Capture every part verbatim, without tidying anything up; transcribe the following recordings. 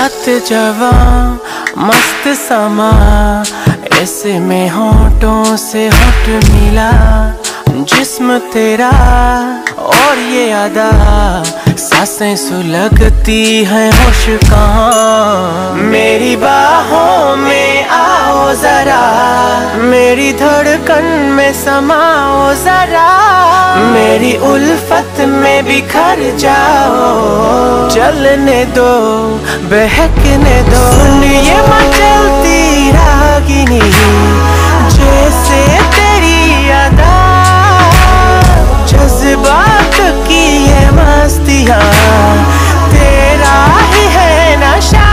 रात जवां मस्त समा, ऐसे में होठों से होठ मिला, जिस्म तेरा और ये अदा, सांसें सुलगती हैं होश कहाँ। मेरी बाहों में आओ जरा, मेरी धड़कन में समाओ जरा, मेरी उल्फत में बिखर जाओ, चलने दो बहकने दो। ये मचलती रागिनी जैसे तेरी अदा, जज्बात की ये मस्तियाँ, तेरा ही है नशा।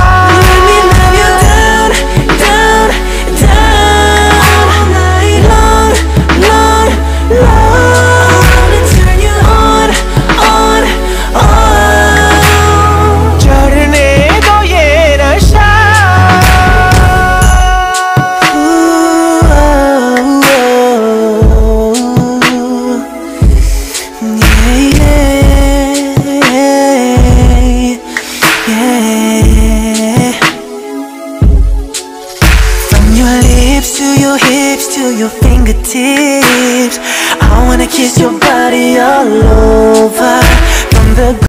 To your hips, to your fingertips, I wanna kiss your body all over. From the